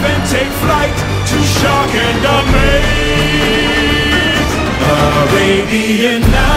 and take flight to shock and amaze. Arabian Nights.